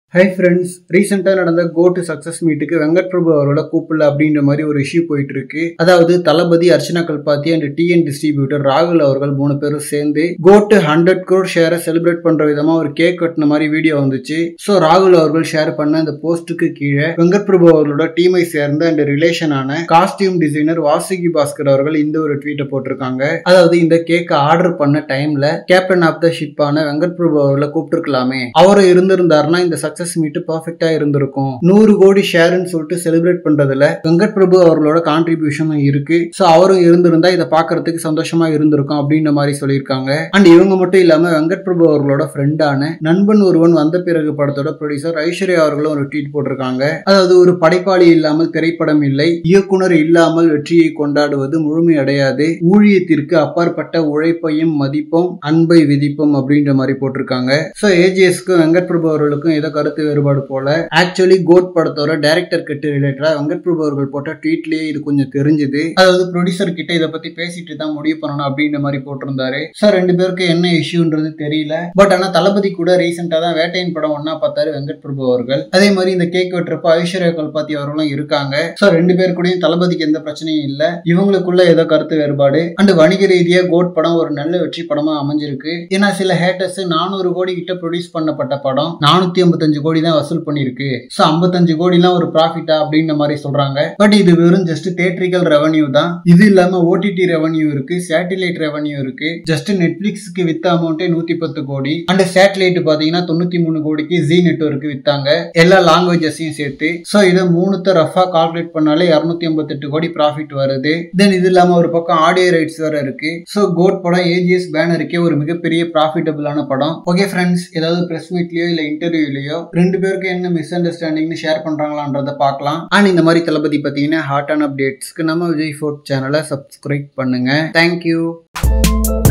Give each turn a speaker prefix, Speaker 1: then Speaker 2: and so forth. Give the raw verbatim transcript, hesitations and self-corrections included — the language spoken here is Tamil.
Speaker 1: Hi friends, ரீசெண்டா நடந்த கோட் சக்சஸ் மீட்டுக்கு வெங்கட் பிரபு அவரோட கூப்பிடல அப்படின்ற மாதிரி ஒரு இஷ்யூ போயிட்டு இருக்கு. அதாவது Thalapathy, Archana Kalpathi and TN distributor ராகுல் அவர்கள் மூணு பேரும் சேர்ந்து கோட் ஹண்ட்ரட் crore ஷேரை செலிப்ரேட் பண்ற விதமா ஒரு கேக் கட்டின மாதிரி வீடியோ வந்துச்சு. ஸோ ராகுல் அவர்கள் ஷேர் பண்ண அந்த போஸ்டுக்கு கீழே வெங்கட் பிரபு அவர்களோட டீமை சேர்ந்த அண்ட் ரிலேஷனான காஸ்டியூம் டிசைனர் வாசுகி பாஸ்கர் அவர்கள் இந்த ஒரு ட்வீட்டை போட்டிருக்காங்க. அதாவது இந்த கேக் ஆர்டர் பண்ண டைம்ல கேப்டன் ஆஃப் த ஷிப்பான வெங்கட் பிரபு அவர்களை கூப்பிட்டுருக்கலாமே, அவரும் இருந்திருந்தாருன்னா இந்த சக்சஸ் மீட் பர்ஃபெக்ட்டா இருந்திருக்கும். நூறு கோடி ஷேர்னு சொல்லிட்டு செலிப்ரேட் பண்றதுல வெங்கட் பிரபு அவர்களோட கான்ட்ரிபியூஷன் இருக்கு. சோ அவரும் இருந்திருந்தா இதை பாக்குறதுக்கு சந்தோஷமா இருந்திருக்கும் அப்படின்ற மாதிரி சொல்லியிருக்காங்க. அண்ட் இவங்க மட்டும் இல்லாம வெங்கட் பிரபு அவர்களோட ஃப்ரெண்டான நண்பன் ஒருவன் வந்த பிறகு படத்தோட ப்ரொடியூசர் ஐஸ்வர்யா அவர்களும் ஒரு ட்வீட் போட்டிருக்காங்க. அதாவது ஒரு படைப்பாளி இல்லாமல் திரைப்படம் இல்லை, இயக்குனர் இல்லாமல் வெற்றியை கொண்டாடுவது முழுமையடையாது, ஊழியத்திற்கு அப்பாற்பட்ட உழைப்பையும் மதிப்பும் அன்பை விதிப்பும் அப்படின்ற மாதிரி போட்டிருக்காங்க. சோ ஏஜிஎஸ்க்கும் வெங்கட் பிரபு அவர்களுக்கும் ஏதோ கருத்து வேறுபாடு போல. ஆக்சுவலி கோட் படத்தோட டைரக்டர் கிட்ட ரிலேட்டடா வெங்கட் பிரபு அவர்கள் போட்ட ட்வீட்லயே இது கொஞ்சம் தெரிஞ்சது. அதாவது ப்ரொடியூசர் கிட்ட இதை பத்தி பேசிட்டு தான் முடிவு பண்ணணும் அப்படின்ற மாதிரி போட்டிருந்தாரு. சார் ரெண்டு பேருக்கு என்ன இஷ்யூன்றது தெரியல. பட் ஆனா தளபதி கூட ரீசெண்டா தான் வேட்டையின் படம் ஒன்னா பார்த்தாரு வெங்கட் பிரபு அவர்கள். அதே மாதிரி இந்த கேக் வெட்டுறப்ப ஐஸ்வர்யா கல்பாத்தி அவர்களும் இருக்காங்க. சோ ரெண்டு பேர் கூடயும் தளபதிக்கு எந்த பிரச்சனையும் இல்ல. இவங்களுக்குள்ள ஏதோ கருத்து வேறுபாடு. அண்ட் வணிக ரீதியா கோட் படம் ஒரு நல்ல வெற்றி படமா அமைஞ்சிருக்கு. ஏன்னா சில ஹேட்டர்ஸ் நானூறு கோடி கிட்ட ப்ரொடியூஸ் பண்ணப்பட்ட படம் நானூத்தி ஐம்பத்தஞ்சு கோடி தான் வசூல் பண்ணிருக்கு. சோ ஐம்பத்தஞ்சு கோடிலாம் ஒரு ப்ராஃபிட்டா அப்படின்ற மாதிரி சொல்றாங்க. பட் இது வெறும் ஜஸ்ட் தியேட்ரிக்கல் ரெவன்யூ தான். இது இல்லாம ஓடிடி ரெவன்யூ இருக்கு, சேட்டிலைட் ரெவன்யூ இருக்கு. ஜஸ்ட் நெட்ஃபிளிக்ஸ்க்கு வித்த அமௌண்டே நூத்தி பத்து கோடி. அண்ட் சேட்டிலைட் பாத்தீங்கன்னா தொண்ணூத்தி மூணு கோடிக்கு ஜி நெட்வொர்க் வித்தாங்க, எல்லா லாங்குவேஜஸையும் சேர்த்து. சோ இதை மூணுத்த ரஃபா கால்குலேட் பண்ணாலே இருநூத்தி ஐம்பத்தி எட்டு கோடி ப்ராஃபிட் வருது. தென் இது இல்லாம ஒரு பக்கம் ஆடியோ ரைட்ஸ் வேற இருக்கு. சோ கோட் படம் ஏஜிஎஸ் பேனருக்கே ஒரு மிகப்பெரிய ப்ராஃபிட்டபிளான படம். ஓகே ஃப்ரெண்ட்ஸ், ஏதாவது பிரஸ் மீட்லயோ இல்ல இன்டர்வியூலயோ ரெண்டு பேருக்கு என்ன மிஸ் அண்டர்ஸ்டாண்டிங்னு ஷேர் பண்றாங்களான்றத பார்க்கலாம். அண்ட் இந்த மாதிரி தளபதி பத்தின ஹாட் ஆன் அப்டேட்ஸ்க்கு நம்ம விஜய் ஃபோர்ட் சேனலை சப்ஸ்கிரைப் பண்ணுங்க. தேங்க்யூ.